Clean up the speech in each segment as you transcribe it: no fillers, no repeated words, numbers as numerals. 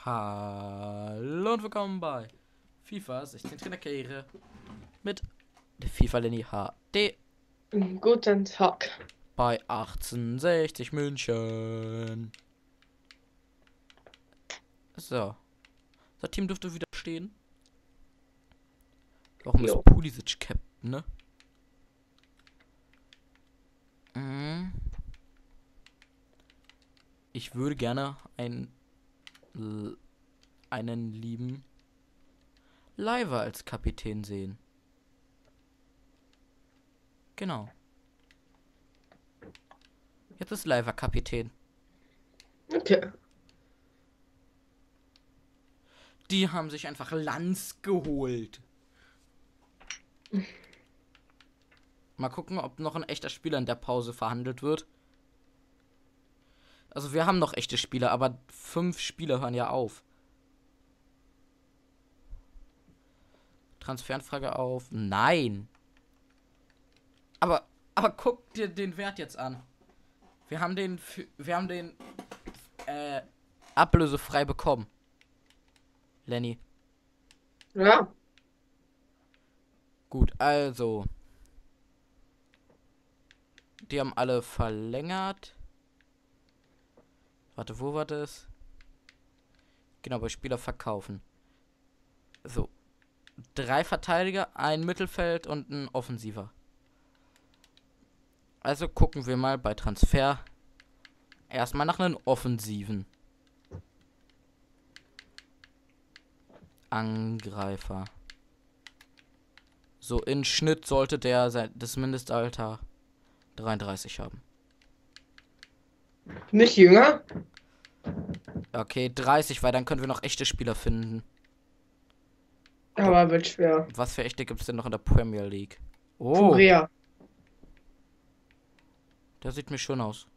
Hallo und willkommen bei FIFA 16 Trainerkarriere mit der FIFA Lenny HD Guten Tag. bei 1860 München. So, das Team dürfte wieder stehen. Warum ist Jo. Pulisic Captain, ne? Ich würde gerne einen lieben Leiver als Kapitän sehen. Genau. Jetzt ist Leiver Kapitän. Okay. Die haben sich einfach Lanz geholt. Mal gucken, ob noch ein echter Spieler in der Pause verhandelt wird. Also wir haben noch echte Spieler, aber 5 Spieler hören ja auf. Transferanfrage auf. Nein. Aber guck dir den Wert jetzt an. Wir haben den ablösefrei bekommen. Lenny. Ja. Gut, also. Die haben alle verlängert. Warte, wo war das? Genau, bei Spieler verkaufen. So. 3 Verteidiger, ein Mittelfeld und ein Offensiver. Also gucken wir mal bei Transfer erstmal nach einem Offensiven. Angreifer. So, in Schnitt sollte der das Mindestalter 33 haben. Nicht jünger? Okay, 30, weil dann können wir noch echte Spieler finden. Aber wird schwer. Was für echte gibt es denn noch in der Premier League? Oh, Korea. der sieht mir schön aus.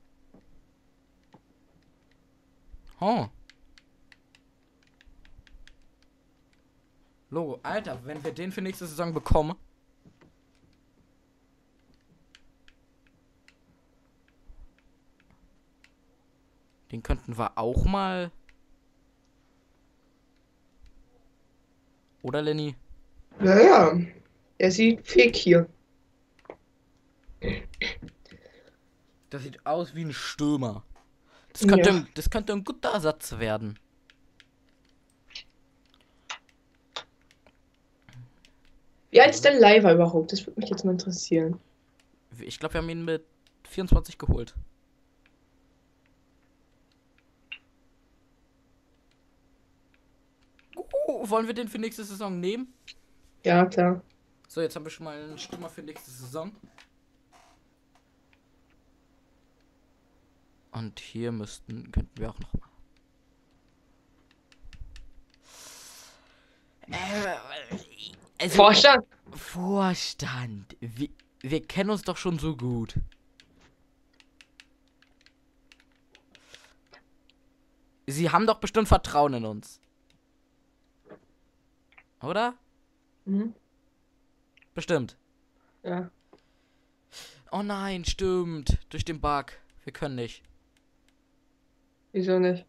Oh. Logo, Alter, wenn wir den für nächste Saison bekommen. Den könnten wir auch mal. Oder, Lenny? Naja. Er sieht fake hier. Das sieht aus wie ein Stürmer. Ja. Das könnte ein guter Ersatz werden. Wie alt ist der Leiver überhaupt? Das würde mich jetzt mal interessieren. Ich glaube, wir haben ihn mit 24 geholt. Wollen wir den für nächste Saison nehmen? Ja, klar. So, jetzt haben wir schon mal einen Stürmer für nächste Saison. Und hier könnten wir auch noch mal. Also, Vorstand? Vorstand. Wir kennen uns doch schon so gut. Sie haben doch bestimmt Vertrauen in uns. Oder? Mhm. Bestimmt. Ja. Oh nein, stimmt. Durch den Bug. Wir können nicht. Wieso nicht?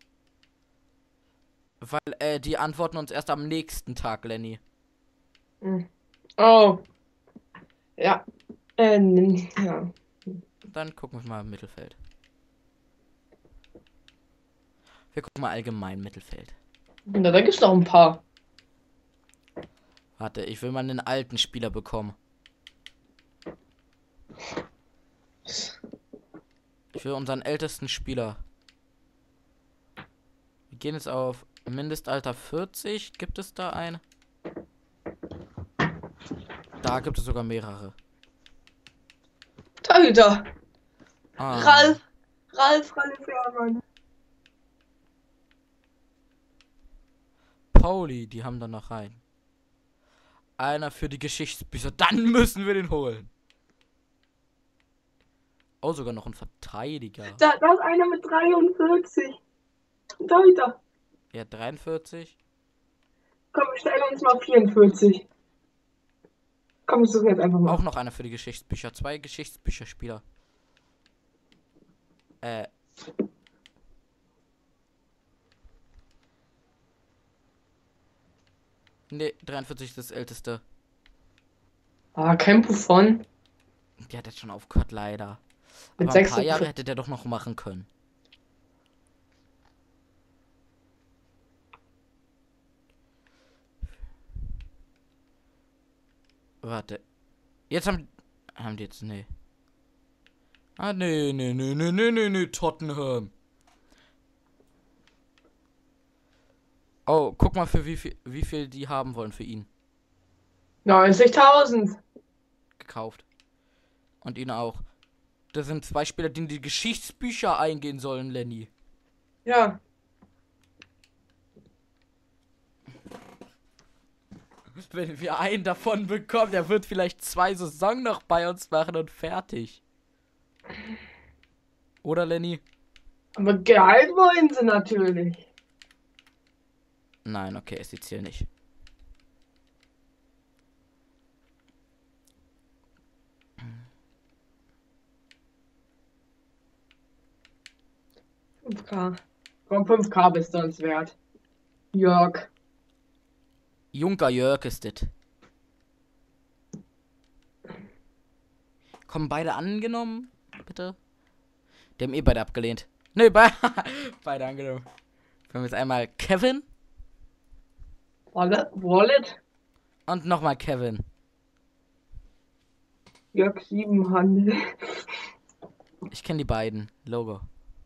Weil, die antworten uns erst am nächsten Tag, Lenny. Mhm. Oh. Ja. Ja. Dann gucken wir mal im Mittelfeld. Wir gucken mal allgemein Mittelfeld. Na, da gibt's noch ein paar. Warte, ich will mal einen alten Spieler bekommen. Ich will unseren ältesten Spieler. Wir gehen jetzt auf Mindestalter 40. Gibt es da einen? Da gibt es sogar mehrere. Da wieder. Ah. Ralf Fährmann. Pauli, die haben da noch rein. Einer für die Geschichtsbücher. Dann müssen wir den holen. Oh, sogar noch ein Verteidiger. Da ist einer mit 43. Da wieder. Ja, 43. Komm, wir stellen uns mal 44. Komm, wir suchen jetzt einfach mal. Auch noch einer für die Geschichtsbücher. 2 Geschichtsbücherspieler. Ne, 43 ist das älteste. Ah, kein Buffon. Der hat jetzt schon aufgehört, leider. Mit Aber ein paar 46. Jahre hätte der doch noch machen können. Warte. Jetzt haben die jetzt, nee. Ah, nee, Tottenham. Oh, guck mal, für wie viel die haben wollen für ihn. 90.000. Gekauft. Und ihn auch. Das sind 2 Spieler, die in die Geschichtsbücher eingehen sollen, Lenny. Ja. Wenn wir einen davon bekommen, der wird vielleicht 2 Saison noch bei uns machen und fertig. Oder, Lenny? Aber Gehalt wollen sie natürlich. Nein, okay, ist die Ziel nicht. K. Komm, 5K bist du uns wert. Jörg. Junker Jörg ist das. Kommen beide angenommen? Bitte? Die haben beide abgelehnt. Ne, beide angenommen. Wir haben jetzt einmal Kevin Wallet. und nochmal Kevin. Jörg Siebenhandel. Ich kenne die beiden. Logo.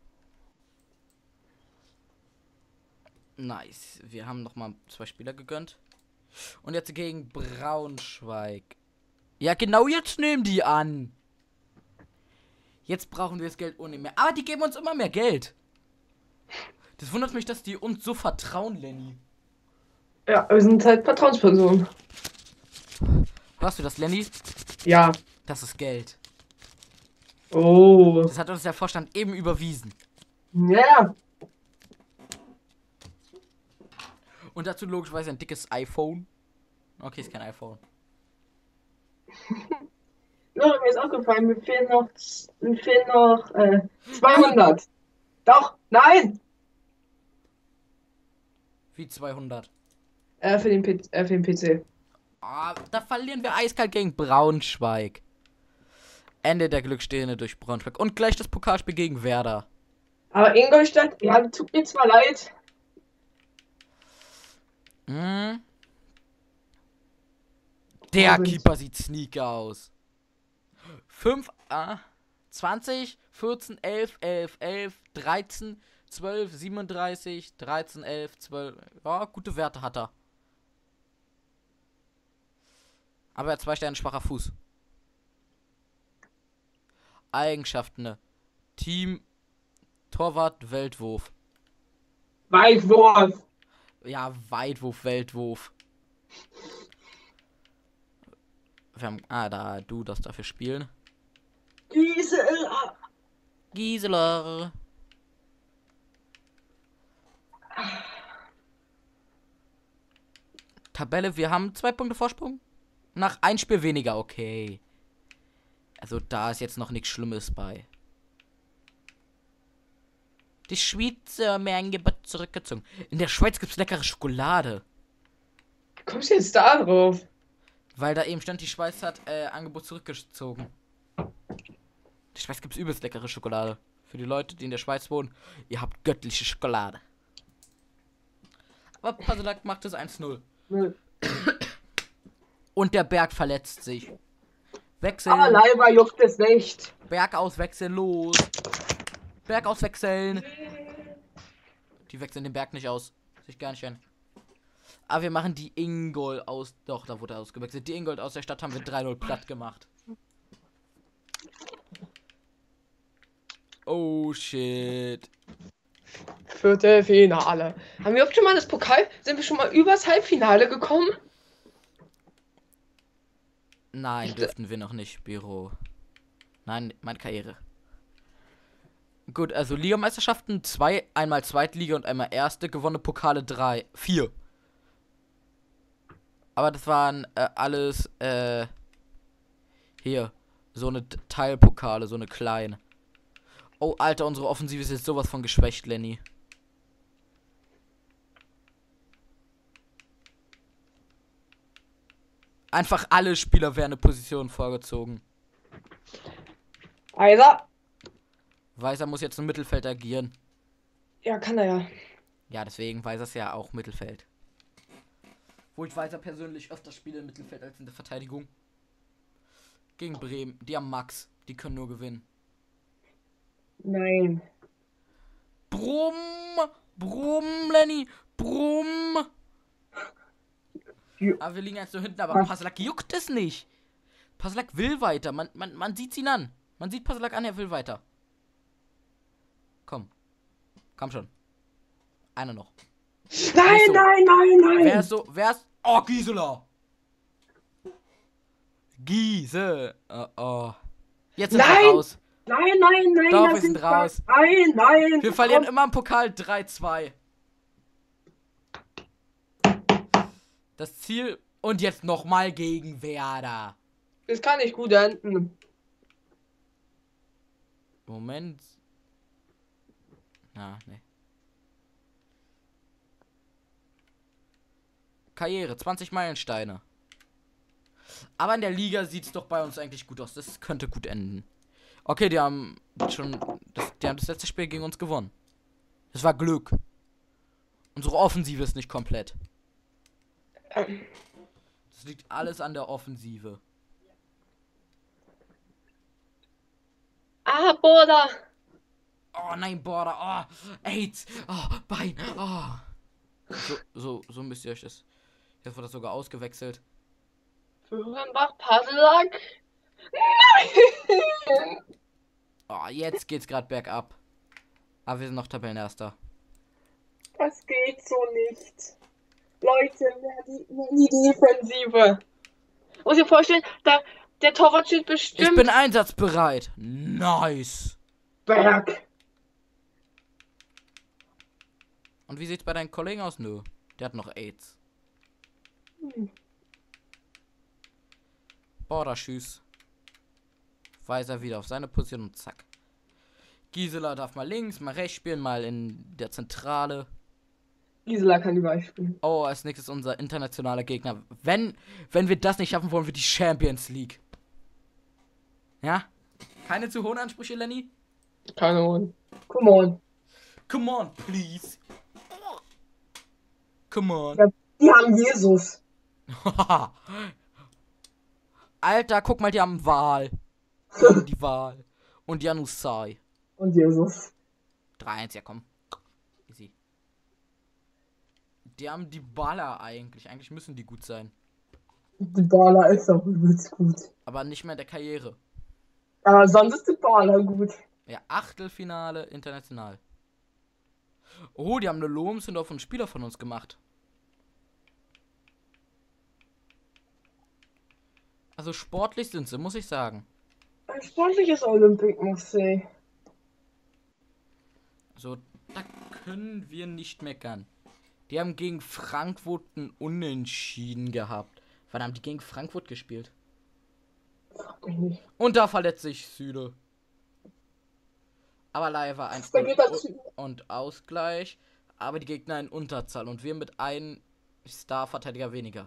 Nice. Wir haben nochmal 2 Spieler gegönnt. Und jetzt gegen Braunschweig. Ja, genau, jetzt nehmen die an. Jetzt brauchen wir das Geld ohne mehr. Aber die geben uns immer mehr Geld. Das wundert mich, dass die uns so vertrauen, Lenny. Ja, wir sind halt Vertrauenspersonen. Hörst du das, Lenny? Ja. Das ist Geld. Oh. Das hat uns der Vorstand eben überwiesen. Ja. Und dazu logischerweise ein dickes iPhone. Okay, ist kein iPhone. Ja, mir ist aufgefallen, mir fehlen noch 200. Doch, nein! Wie 200. Für den PC. Ah, da verlieren wir eiskalt gegen Braunschweig. Ende der Glückssträhne durch Braunschweig. Und gleich das Pokalspiel gegen Werder. Aber Ingolstadt, ja, tut mir zwar leid. Hm. Der Keeper sieht sneaky aus. 20, 14, 11, 11, 11, 13, 12, 37, 13, 11, 12. Ja, gute Werte hat er. Aber er hat 2 Sterne schwacher Fuß. Eigenschaften. Team, Torwart, Weltwurf. Weitwurf. Ja, Weitwurf, Weltwurf. Wir haben, da, du darfst dafür spielen. Gisela. Tabelle, wir haben 2 Punkte Vorsprung. Nach 1 Spiel weniger, okay. Also da ist jetzt noch nichts Schlimmes bei. Die Schweizer Angebot zurückgezogen. In der Schweiz gibt's leckere Schokolade. Wie kommst du jetzt da drauf? Weil da eben stand, die Schweiz hat Angebot zurückgezogen. Die Schweiz gibt's übelst leckere Schokolade. Für die Leute, die in der Schweiz wohnen, ihr habt göttliche Schokolade. Aber Pasolak macht es 1-0. Und der Berg verletzt sich. Wechseln. Aber Leiber juckt es nicht. Berg auswechseln, los. Berg auswechseln. Die wechseln den Berg nicht aus. Sich gar nicht ein. Aber wir machen die Ingold aus. Doch, da wurde er ausgewechselt. Die Ingold aus der Stadt haben wir 3-0 platt gemacht. Oh shit. Viertelfinale. Haben wir überhaupt schon mal das Pokal? Sind wir schon mal übers Halbfinale gekommen? Nein, dürften wir noch nicht, Büro. Nein, meine Karriere. Gut, also Ligameisterschaften 2, einmal Zweitliga und einmal erste, gewonnene Pokale 4. Aber das waren alles, hier, so eine Teilpokale, so eine kleine. Oh, Alter, unsere Offensive ist jetzt sowas von geschwächt, Lenny. Einfach alle Spieler werden eine Position vorgezogen. Weiser. Weiser muss jetzt im Mittelfeld agieren. Ja, kann er ja. Ja, deswegen Weiser ist ja auch Mittelfeld. Wo ich Weiser persönlich öfter spiele im Mittelfeld als in der Verteidigung. Gegen Bremen. Die haben Max. Die können nur gewinnen. Nein. Brumm. Brumm, Lenny. Brumm. Aber wir liegen jetzt nur hinten, aber Passlack juckt es nicht. Passlack will weiter. Man sieht ihn an. Man sieht Passlack an, er will weiter. Komm. Komm schon. Einer noch. Nein, so. nein. Wer ist. Oh, Gisela. Giese. Oh. Jetzt sind wir raus. Nein. Doch, wir sind raus. Nein. Wir verlieren immer im Pokal 3-2. Das Ziel. Und jetzt nochmal gegen Werder. Das kann nicht gut enden. Moment. Ne. Karriere, 20 Meilensteine. Aber in der Liga sieht es doch bei uns eigentlich gut aus. Das könnte gut enden. Okay, die haben das letzte Spiel gegen uns gewonnen. Das war Glück. Unsere Offensive ist nicht komplett. Das liegt alles an der Offensive. Ah, Border. Oh nein, Border. Oh, AIDS. Oh, Bein. Oh. So müsst ihr euch das. Jetzt wird das sogar ausgewechselt. Fürnbach, Passlack. Nein. Oh, jetzt geht's gerade bergab. Aber wir sind noch Tabellenerster. Das geht so nicht. Leute, mehr die Defensive. Muss ich vorstellen, der Torwart steht bestimmt. Ich bin einsatzbereit. Nice. Berg. Und wie sieht's bei deinen Kollegen aus? Nö. Der hat noch AIDS. Border, tschüss. Weiser wieder auf seine Position und zack. Gisela darf mal links, mal rechts spielen, mal in der Zentrale. Gisela kann überall spielen. Oh, als nächstes unser internationaler Gegner. Wenn wir das nicht schaffen, wollen wir die Champions League. Ja? Keine zu hohen Ansprüche, Lenny? Keine Ahnung. Come on. Come on, please. Come on. Ja, die haben Jesus. Alter, guck mal, die haben Wahl. Die haben die Wahl. Und Janusai. Und Jesus. 3-1, ja komm. Easy. Die haben die Baller eigentlich. Eigentlich müssen die gut sein. Die Baller ist auch übelst gut. Aber nicht mehr in der Karriere. Aber sonst ist die Baller gut. Ja, Achtelfinale international. Oh, die haben eine Lohmsünde auf einen Spieler von uns gemacht. Also sportlich sind sie, muss ich sagen. Ein sportliches Olympic, muss ich. So, da können wir nicht meckern. Die haben gegen Frankfurt ein Unentschieden gehabt. Wann haben die gegen Frankfurt gespielt? Und da verletzt sich Süle. Aber leider war 1 und Ausgleich. Aber die Gegner in Unterzahl. Und wir mit einem Star-Verteidiger weniger.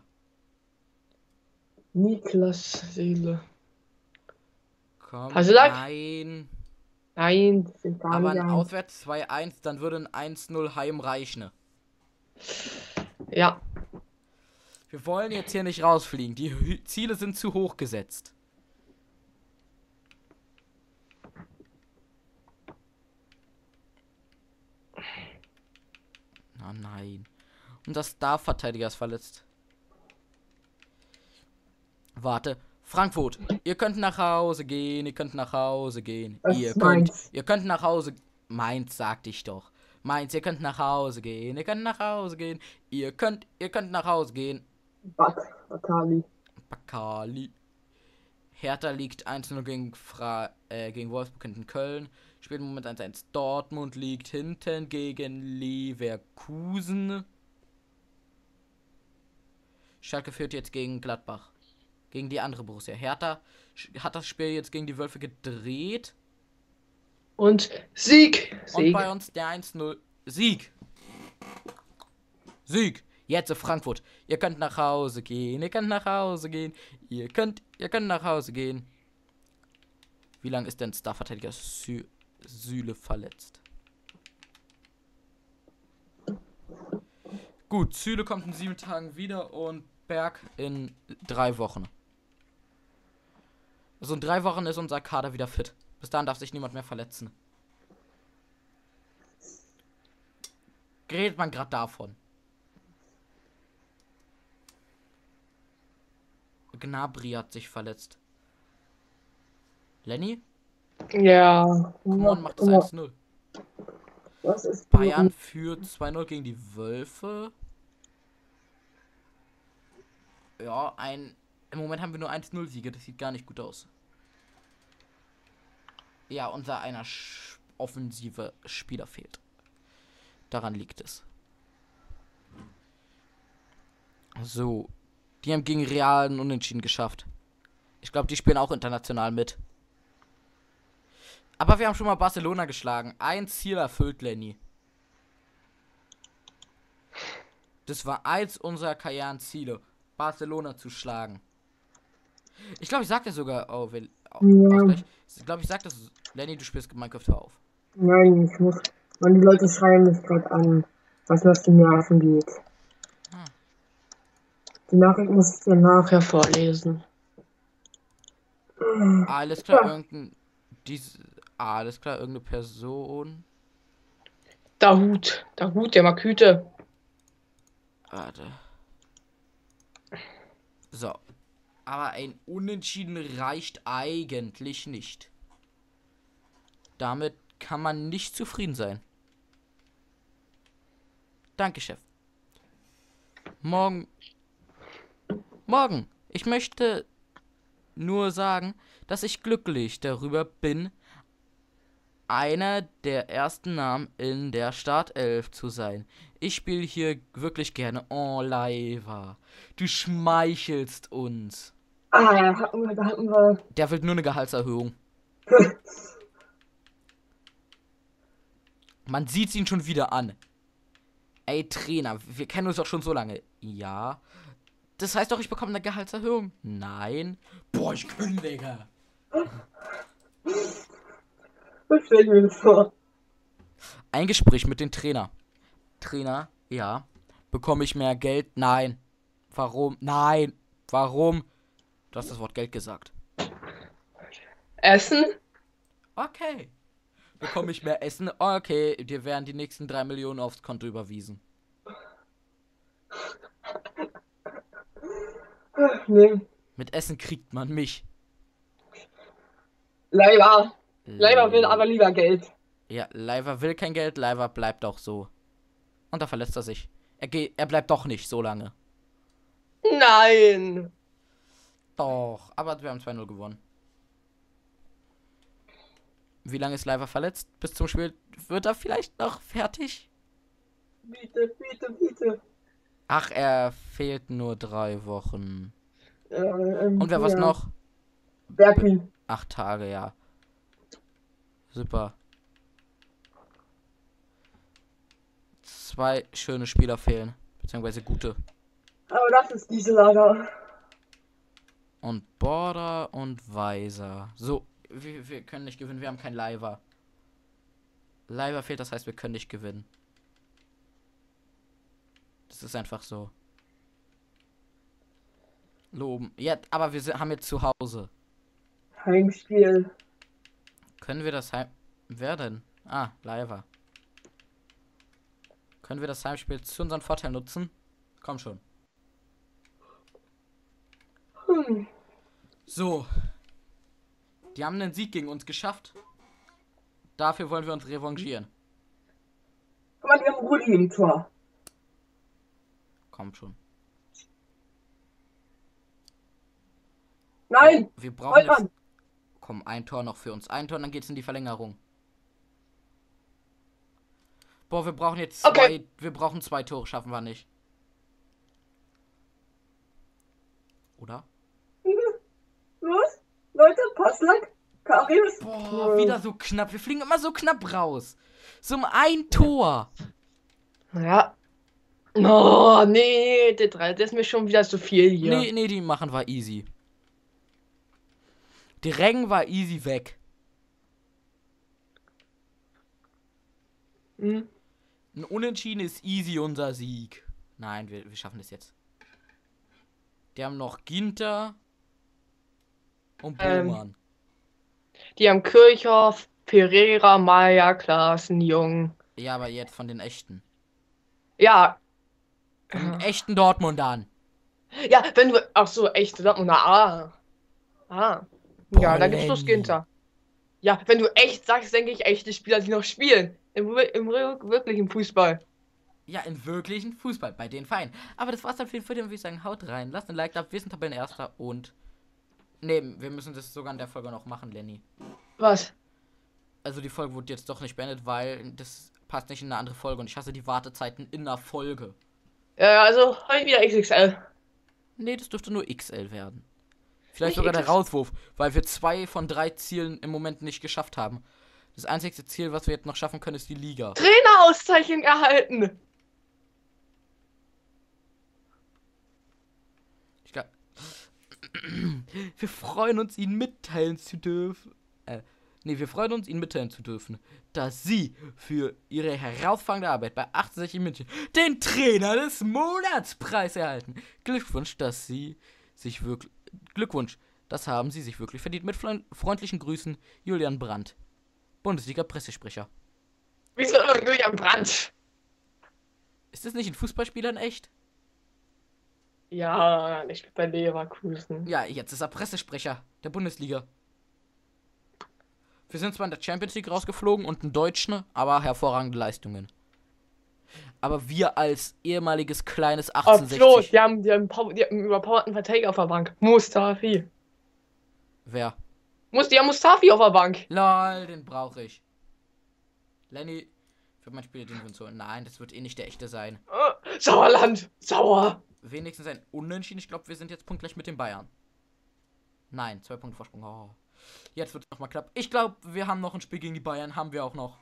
Niklas Seele. Komm, Passlack? nein. Nein, das sind gar Aber nicht ein ein. Auswärts 2-1, dann würde ein 1-0 Heim reichen. Ja. Wir wollen jetzt hier nicht rausfliegen. Die Ziele sind zu hoch gesetzt. Oh nein. Und das Star-Verteidiger ist verletzt. Warte. Frankfurt, ihr könnt nach Hause gehen, ihr könnt nach Hause gehen. Das ist Mainz. Ihr könnt nach Hause. Mainz, sagte ich doch. Mainz, ihr könnt nach Hause gehen, ihr könnt nach Hause gehen. Ihr könnt nach Hause gehen. Bakali. Hertha liegt 1-0 gegen Wolfsburg in Köln. Spielt im Moment 1-1. Dortmund liegt hinten gegen Leverkusen. Schalke führt jetzt gegen Gladbach. Gegen die andere Borussia. Hertha hat das Spiel jetzt gegen die Wölfe gedreht. Und Sieg. Und bei uns der 1-0. Sieg. Jetzt Frankfurt. Ihr könnt nach Hause gehen. Ihr könnt nach Hause gehen. Ihr könnt nach Hause gehen. Wie lange ist denn Starverteidiger Süle verletzt? Gut, Süle kommt in 7 Tagen wieder und Berg in 3 Wochen. Also in 3 Wochen ist unser Kader wieder fit. Bis dahin darf sich niemand mehr verletzen. Redet man gerade davon? Gnabry hat sich verletzt. Lenny? Ja. Coman macht das 1-0. Was ist Bayern führt 2-0 gegen die Wölfe. Ja, im Moment haben wir nur 1-0-Siege. Das sieht gar nicht gut aus. Ja, unser einer offensive Spieler fehlt. Daran liegt es. So. Die haben gegen Real einen Unentschieden geschafft. Ich glaube, die spielen auch international mit. Aber wir haben schon mal Barcelona geschlagen. Ein Ziel erfüllt, Lenny. Das war eins unserer Karrierenziele. Barcelona zu schlagen. Ich glaube, ich sag das sogar. Oh, Ausgleich. Ich glaube, ich sag das. Lenny, du spielst Minecraft auf. Nein, ich muss. Und die Leute schreien mich gerade an, was mir auf die Nerven geht. Die Nachricht muss ich dir nachher vorlesen. Alles klar, alles klar, irgendeine Person. Dahut, der Maküte. Warte. So. Aber ein Unentschieden reicht eigentlich nicht. Damit kann man nicht zufrieden sein. Danke, Chef. Morgen. Ich möchte nur sagen, dass ich glücklich darüber bin, einer der ersten Namen in der Startelf zu sein. Ich spiele hier wirklich gerne. Oh, Leiva. Du schmeichelst uns. Da hatten wir. Der will nur eine Gehaltserhöhung. Man sieht ihn schon wieder an. Ey, Trainer, wir kennen uns doch schon so lange. Ja. Das heißt doch, ich bekomme eine Gehaltserhöhung. Nein. Boah, ich kündige. Was stell ich mir das vor? Ein Gespräch mit dem Trainer. Trainer, ja. Bekomme ich mehr Geld? Nein. Warum? Nein. Warum? Du hast das Wort Geld gesagt. Essen? Okay. Bekomme ich mehr Essen? Okay, dir werden die nächsten 3 Millionen aufs Konto überwiesen. Nee. Mit Essen kriegt man mich. Leider will aber lieber Geld. Ja, Leiva will kein Geld, Leiva bleibt auch so. Und da verlässt er sich. Er bleibt doch nicht so lange. Nein. Doch, aber wir haben 2-0 gewonnen. Wie lange ist Leiva verletzt? Bis zum Spiel wird er vielleicht noch fertig? Bitte. Ach, er fehlt nur 3 Wochen. Und wer was noch? Bergwin. 8 Tage, ja. Super. 2 schöne Spieler fehlen. Beziehungsweise gute. Aber das ist diese Lager. Und Border und Weiser. So, wir können nicht gewinnen. Wir haben kein Leiva. Leiva fehlt, das heißt, wir können nicht gewinnen. Das ist einfach so. Loben. Ja, aber haben jetzt zu Hause. Heimspiel. Können wir das Wer denn? Ah, Leiva. Können wir das Heimspiel zu unserem Vorteil nutzen? Komm schon. So. Die haben einen Sieg gegen uns geschafft. Dafür wollen wir uns revanchieren. Guck mal, die haben Rudi im Tor. Komm schon. Nein! Wir brauchen jetzt... Holtmann. Komm, ein Tor noch für uns. Ein Tor, dann geht's in die Verlängerung. Boah, wir brauchen jetzt 2. Okay. Wir brauchen 2 Tore, schaffen wir nicht. Oder? Los, Leute, Passlack, Karius. Boah, wieder so knapp. Wir fliegen immer so knapp raus. So um ein Tor. Ja. Oh, nee, der 3, das ist mir schon wieder zu viel hier. Nee, die machen war easy. Die Rängen war easy weg. Hm? Ein Unentschieden ist easy unser Sieg. Nein, wir schaffen das jetzt. Die haben noch Ginter und Bowman. Die haben Kirchhoff, Pereira, Maya, Klaassen, Jung. Ja, aber jetzt von den echten. Ja. Von den echten Dortmundern. Ja, wenn du. Ach so, echt. Ah. Ja, da gibt's bloß Lenny. Ginter. Ja, wenn du echt sagst, denke ich echte Spieler, die noch spielen. Im wirklichen Fußball. Ja, in wirklichen Fußball, bei den Vereinen. Aber das war's dann für den Video, würde ich sagen, haut rein, lasst ein Like da, wir sind Tabellenerster und... Ne, wir müssen das sogar in der Folge noch machen, Lenny. Was? Also die Folge wurde jetzt doch nicht beendet, weil das passt nicht in eine andere Folge und ich hasse die Wartezeiten in einer Folge. Ja, also heute wieder XXL. Ne, das dürfte nur XL werden. Vielleicht Nicht sogar der XXL. Rauswurf, weil wir 2 von 3 Zielen im Moment nicht geschafft haben. Das einzige Ziel, was wir jetzt noch schaffen können, ist die Liga. Trainerauszeichnung erhalten. Ich glaub... Wir freuen uns, Ihnen mitteilen zu dürfen. Wir freuen uns, Ihnen mitteilen zu dürfen, dass Sie für Ihre herausragende Arbeit bei 68 München den Trainer des Monatspreis erhalten. Glückwunsch, das haben Sie sich wirklich verdient. Mit freundlichen Grüßen, Julian Brandt, Bundesliga-Pressesprecher. Wieso Julian Brandt? Ist das nicht ein Fußballspieler in echt? Ja, nicht bei Leverkusen. Ja, jetzt ist er Pressesprecher der Bundesliga. Wir sind zwar in der Champions League rausgeflogen und ein Deutschen, aber hervorragende Leistungen. Aber wir als ehemaliges kleines Oh, Flo, 1860... die haben einen überpowerten Verteidiger auf der Bank. Mustafi. Wer? Die haben Mustafi auf der Bank. Lol, den brauche ich. Lenny, für mein Spiel den so. Nein, das wird eh nicht der echte sein. Sauerland. Sauer. Wenigstens ein Unentschieden. Ich glaube, wir sind jetzt punktgleich mit den Bayern. Nein, 2 Punkte Vorsprung. Oh. Jetzt wird es nochmal knapp. Ich glaube, wir haben noch ein Spiel gegen die Bayern. Haben wir auch noch.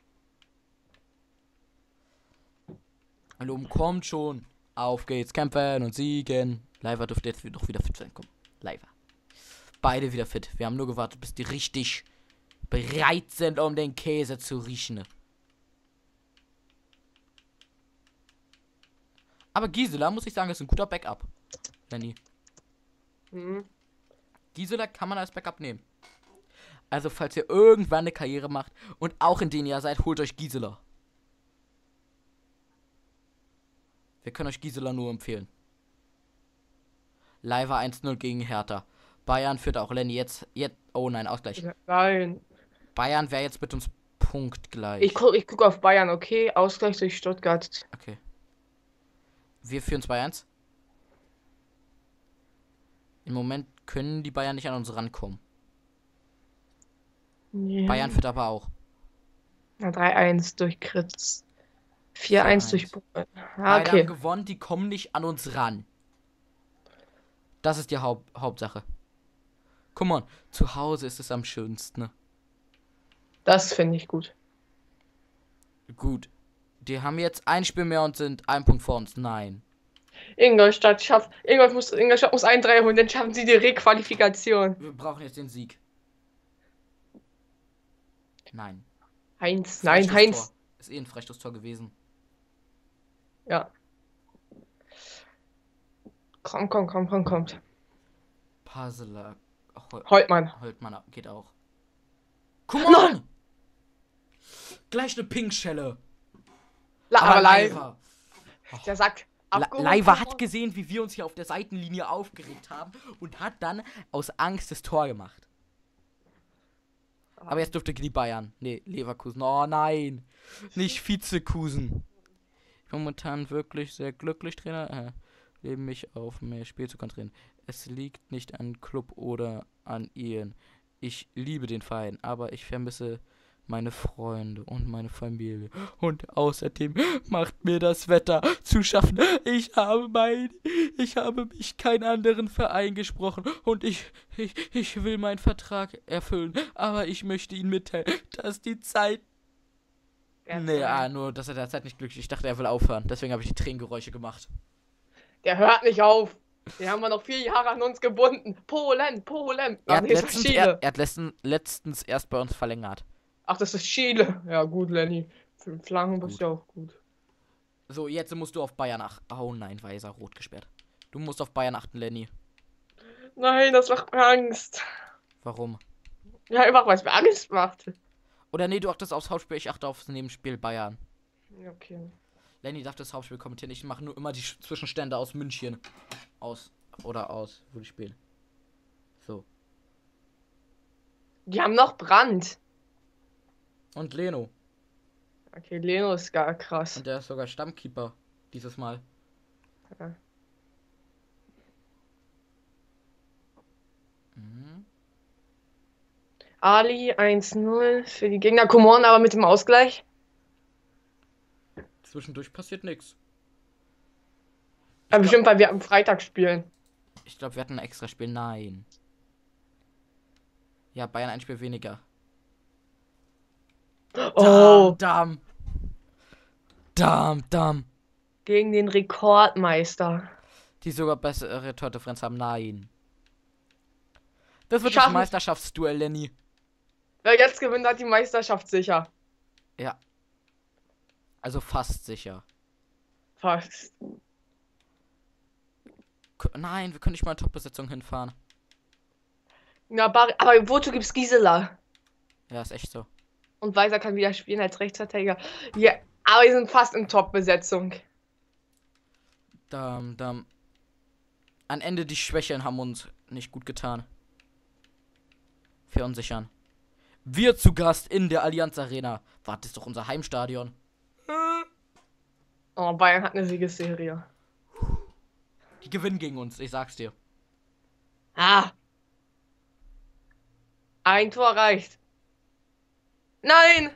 Hallo, kommt schon. Auf geht's, kämpfen und siegen. Leiva dürfte jetzt doch wieder fit sein. Komm, Leiva. Beide wieder fit. Wir haben nur gewartet, bis die richtig bereit sind, um den Käse zu riechen. Aber Gisela, muss ich sagen, ist ein guter Backup. Lenny. Mhm. Gisela kann man als Backup nehmen. Also, falls ihr irgendwann eine Karriere macht und auch in den Jahr seid, holt euch Gisela. Wir können euch Gisela nur empfehlen. Leiva 1-0 gegen Hertha. Bayern führt auch Lenny jetzt. Oh nein, Ausgleich. Nein. Bayern wäre jetzt mit uns punktgleich. Ich guck auf Bayern, okay? Ausgleich durch Stuttgart. Okay. Wir führen 2-1. Im Moment können die Bayern nicht an uns rankommen. Ja. Bayern führt aber auch. Na, 3-1 durch Kritz. 4-1 durch. Beide Ah, haben okay. gewonnen, die kommen nicht an uns ran. Das ist die Hauptsache. Guck mal, zu Hause ist es am schönsten. Ne? Das finde ich gut. Gut. Die haben jetzt ein Spiel mehr und sind 1 Punkt vor uns. Nein. Ingolstadt muss einen 3 holen, dann schaffen sie die Requalifikation. Wir brauchen jetzt den Sieg. Nein. Heinz. Freistoßtor. Ist eh ein Freistoßtor gewesen. Ja. Kommt. Puzzler. Holtmann. Geht auch. Guck mal! Gleich eine Pinkschelle. Aber live. Leiva. Der Sack. Leiva hat gesehen, wie wir uns hier auf der Seitenlinie aufgeregt haben und hat dann aus Angst das Tor gemacht. Aber jetzt dürfte die Bayern. Nee, Leverkusen. Oh nein. Nicht Vizekusen. Ich bin momentan wirklich sehr glücklich, Trainer. Leben mich auf mehr Spiel zu konzentrieren. Es liegt nicht an Club oder an Ihren. Ich liebe den Verein, aber ich vermisse meine Freunde und meine Familie. Und außerdem macht mir das Wetter zu schaffen. Ich habe mich keinen anderen Verein gesprochen und ich will meinen Vertrag erfüllen. Aber ich möchte Ihnen mitteilen, dass die Zeit Nee, nur, dass er derzeit nicht glücklich ist. Ich dachte, er will aufhören. Deswegen habe ich die Tränengeräusche gemacht. Der hört nicht auf. Den haben wir noch 4 Jahre an uns gebunden. Polen. Er Ach hat, nee, das war letztens, Chile. er hat letztens erst bei uns verlängert. Ach, das ist Chile. Ja, gut, Lenny. 5 Flanken bist Gut. ja auch gut. So, jetzt musst du auf Bayern achten. Oh nein, Weiser, rot gesperrt. Du musst auf Bayern achten, Lenny. Nein, das macht mir Angst. Warum? Ja, einfach, weil es mir Angst macht. Oder nee, du achtest aufs Hauptspiel, ich achte aufs Nebenspiel Bayern. Ja, okay. Lenny darf das Hauptspiel kommentieren. Ich mache nur immer die Zwischenstände aus München. Wo die spielen. So. Die haben noch Brand. Und Leno. Okay, Leno ist gar krass. Und der ist sogar Stammkeeper dieses Mal. Ja. Mhm. Ali 1-0 für die Gegner. Come on, aber mit dem Ausgleich. Zwischendurch passiert nichts. Aber bestimmt, weil wir am Freitag spielen. Ich glaube, wir hatten ein extra Spiel. Nein. Ja, Bayern ein Spiel weniger. Oh, Dam. gegen den Rekordmeister. Die sogar bessere Tordifferenz haben. Nein. Das wird Schaffen- das Meisterschaftsduell, Lenny. Wer jetzt gewinnt, hat die Meisterschaft sicher. Ja. Also fast sicher. Fast. Nein, wir können nicht mal in Top-Besetzung hinfahren. Ja, aber wozu gibt's Gisela? Ja, ist echt so. Und Weiser kann wieder spielen als Rechtsverteidiger. Ja, aber wir sind fast in Top-Besetzung. Am Ende die Schwächen haben uns nicht gut getan. Verunsichern. Wir zu Gast in der Allianz Arena. Warte, das ist doch unser Heimstadion. Oh, Bayern hat eine Siegesserie. Die gewinnen gegen uns, ich sag's dir. Ah. Ein Tor reicht. Nein!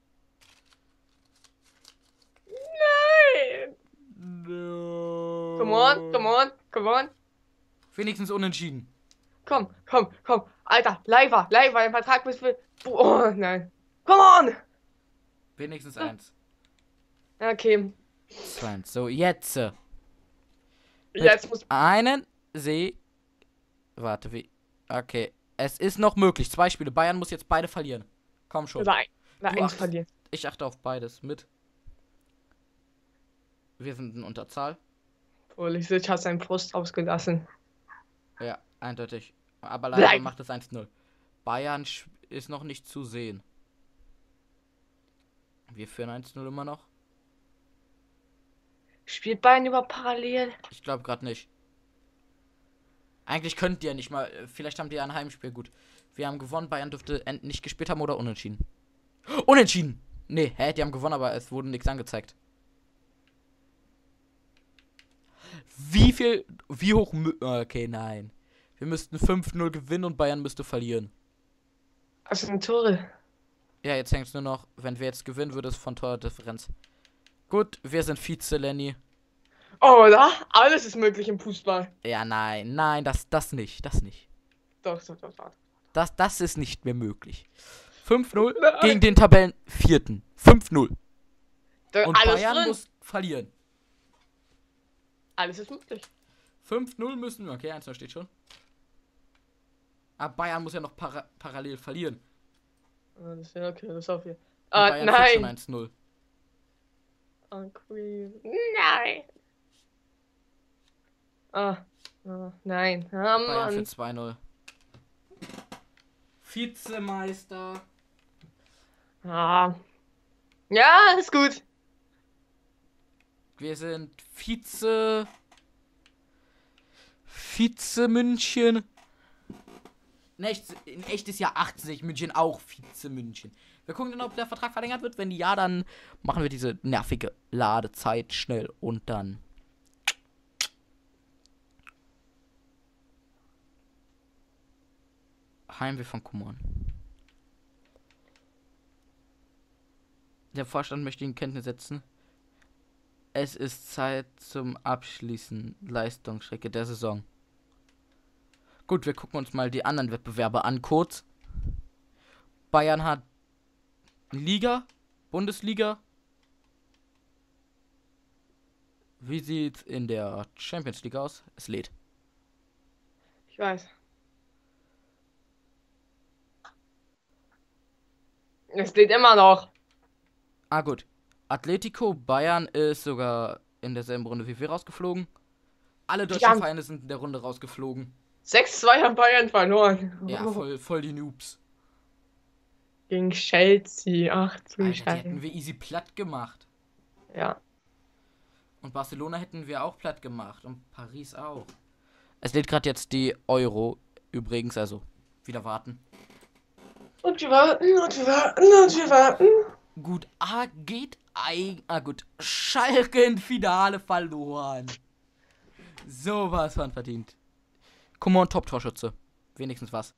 Nein! No. Come on. Wenigstens unentschieden. Komm. Alter, Leiver, ein Vertrag bis für... Oh, nein. Come on! Wenigstens eins. Okay, 2-1. So, jetzt. jetzt muss... Einen See. Warte, wie. Okay. Es ist noch möglich. 2 Spiele. Bayern muss jetzt beide verlieren. Komm schon. Nein, Du eins achtest- verlieren. Ich achte auf beides mit. Wir sind in Unterzahl. Pulisic hat seinen Frust ausgelassen. Ja, eindeutig. Aber leider Bleib. macht es 1-0. Bayern ist noch nicht zu sehen. Wir führen 1-0 immer noch. Spielt Bayern über parallel? Ich glaube gerade nicht. Eigentlich könnt ihr nicht mal. Vielleicht haben die ein Heimspiel. Gut. Wir haben gewonnen. Bayern dürfte nicht gespielt haben oder unentschieden. Unentschieden! Nee, die haben gewonnen, aber es wurde nichts angezeigt. Wie hoch. Okay, nein. Wir müssten 5-0 gewinnen und Bayern müsste verlieren. Also ein Tore. Ja, jetzt hängt es nur noch, wenn wir jetzt gewinnen, würde es von Tordifferenz. Gut, wir sind Vize, Lenny. Oh, da? Alles ist möglich im Fußball. Ja, nein, das nicht. Doch. Das ist nicht mehr möglich. 5-0 Nein. gegen den Tabellenvierten. 5-0. Da, Und alles Bayern drin. muss verlieren. Alles ist möglich. 5-0 müssen wir. Okay, 1-0 steht schon. Aber Bayern muss ja noch parallel verlieren. Das ist ja okay, das ist auf hier. Und Bayern führt schon Nein. 1-0. Oh, Queen. Nein. Nein. Ah, Bayern Mann. führt 2-0. Vizemeister. Ah. Ja, ist gut. Wir sind Vize München. In echt ist ja 80 München auch Vize München. Wir gucken dann, ob der Vertrag verlängert wird. Wenn ja, dann machen wir diese nervige Ladezeit schnell und dann. Heimweh von Kumon. Der Vorstand möchte in Kenntnis setzen. Es ist Zeit zum Abschließen Leistungsstrecke der Saison. Gut, wir gucken uns mal die anderen Wettbewerbe an kurz. Bayern hat Liga, Bundesliga, Wie sieht's in der Champions League aus? Es lädt. Ich weiß. Es lädt immer noch. Ah, gut. Atletico Bayern ist sogar in derselben Runde wie wir rausgeflogen. Alle Die deutschen haben Vereine sind in der Runde rausgeflogen. 6-2 haben Bayern verloren. Ja, voll die Noobs. Gegen Chelsea. Ach du Alter, die Scheiße. hätten wir easy platt gemacht. Ja. Und Barcelona hätten wir auch platt gemacht. Und Paris auch. Es lädt gerade jetzt die Euro übrigens, also wieder warten. Und wir warten, und wir warten, und wir warten. Gut, gut. Schalke im Finale verloren. Sowas von verdient. Coman Top-Torschütze. Wenigstens was.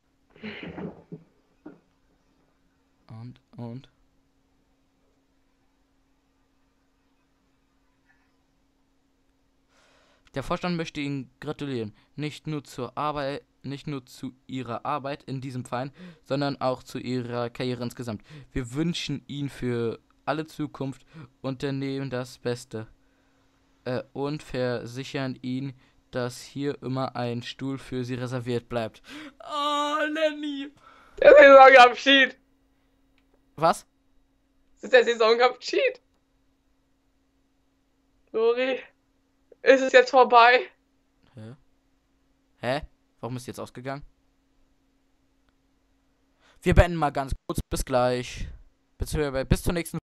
Und. Der Vorstand möchte Ihnen gratulieren. Nicht nur zu Ihrer Arbeit in diesem Verein, sondern auch zu Ihrer Karriere insgesamt. Wir wünschen Ihnen für alle Zukunft Unternehmen das Beste. Und versichern Ihnen, dass hier immer ein Stuhl für Sie reserviert bleibt. Oh, Lenny. Der Saisonabschied. Was? Das ist der Saisonabschied. Lori, ist es jetzt vorbei? Hä? Warum ist jetzt ausgegangen? Wir beenden mal ganz kurz. Bis gleich. Bis zur nächsten